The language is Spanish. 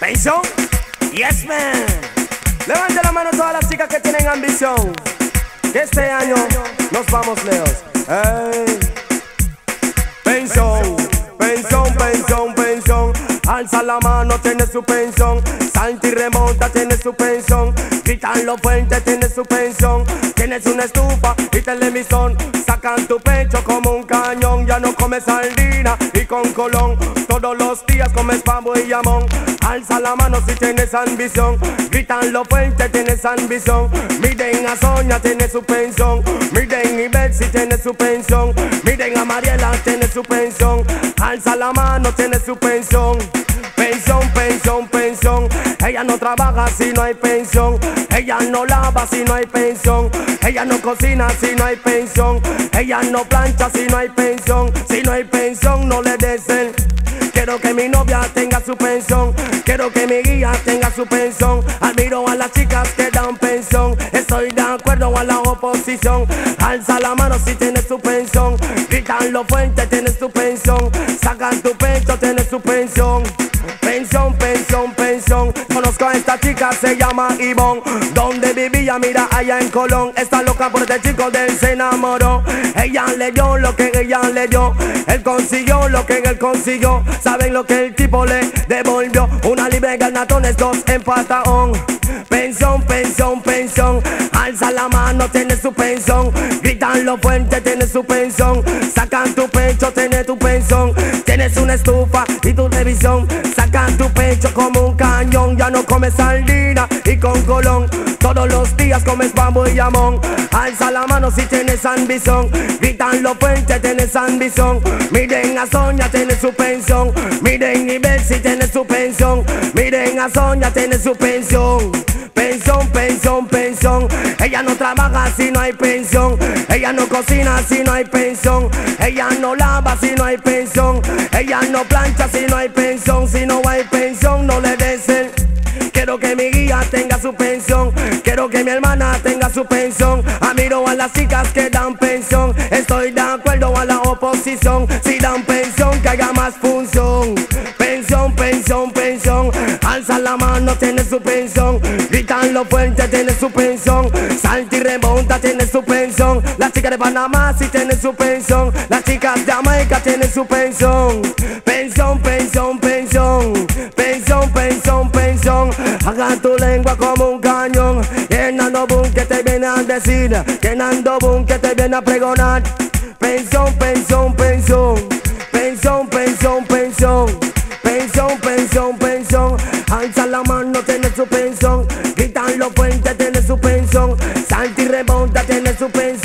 pensión. Yes, man. Levante la mano todas las chicas que tienen ambición, que este año nos vamos lejos. Hey. Pensión, pensión, pensión, pensión. Alza la mano, tiene su pensión. Salta y remonta, tiene su pensión. Gritan los fuertes, tiene su pensión. Tienes una estufa y televisión. Sacan tu pecho como un cañón. Ya no comes sardina y con colón. Todos los días comes pavo y jamón. Alza la mano si tienes ambición. Gritan los fuertes, tienes ambición. Miren a Sonia, tiene su pensión. Miren y ver si tiene su pensión. Miren a Mariela, tiene su pensión. Alza la mano, tiene su pensión. Pensión, pensión, pensión. Ella no trabaja si no hay pensión. Ella no lava si no hay pensión. Ella no cocina si no hay pensión. Ella no plancha si no hay pensión. Si no hay pensión no le desen. Quiero que mi novia tenga su pensión. Quiero que mi guía tenga su pensión. Admiro a las chicas que dan pensión. Estoy de acuerdo a la oposición. Alza la mano si tienes su pensión. Gritan los fuertes, tienes su pensión. Sacan tu pecho, tienes su pensión. Pensión, pensión, pensión. Conozco a esta chica, se llama Ivonne. Donde vivía, mira, allá en Colón. Está loca por este chico de él, se enamoró. Ella le dio lo que ella le dio. Él consiguió lo que él consiguió. ¿Saben lo que el tipo le devolvió? Una libre garnatones, 2 en pataón. Pensión, pensión, pensión. Alza la mano, tiene su pensión. Gritan los fuertes, tiene su pensión. Sacan tu pecho, tiene tu pensión. Tienes una estufa y tu televisión. Sacan tu pecho como un cañón. Ya no comes sardina y con colón. Todos los días comes pavo y jamón. Alza la mano si tienes ambición. Gritan los fuertes, tienes ambición. Miren a Sonia, tiene su pensión. Miren y ver si tiene su pensión. Miren a Sonia, tiene su pensión. Pensión, pensión, pensión. Ella no trabaja si no hay pensión. Ella no cocina si no hay pensión. Ella no lava si no hay pensión. Ella no plancha si no hay pensión. Si no hay pensión no le desen. Quiero que mi guía tenga su pensión. Quiero que mi hermana tenga su pensión. Admiro a las chicas que dan pensión. Estoy de acuerdo a la oposición. Si dan pensión, que haga más función. Pensión, pensión, pensión. Alza la mano, tiene su pensión. Gritan los fuertes, tiene su pensión. Salta y remonta, tiene su pensión. Las chicas de Panamá sí tienen su pensión. Las chicas de Jamaica tienen su pensión. Pensión, pensión, pensión. Pensión, pensión, pensión. Haga tu lengua como un cañón. Llenando boom que te viene a decir. Llenando boom que te viene a pregonar. Pensión, pensión, pensión. Pensión, pensión, pensión. Pensión, pensión, pensión. Alza la mano, tiene su pensión. Gritan los fuertes, tiene su pensión. Salta y remonta, tiene su pensión.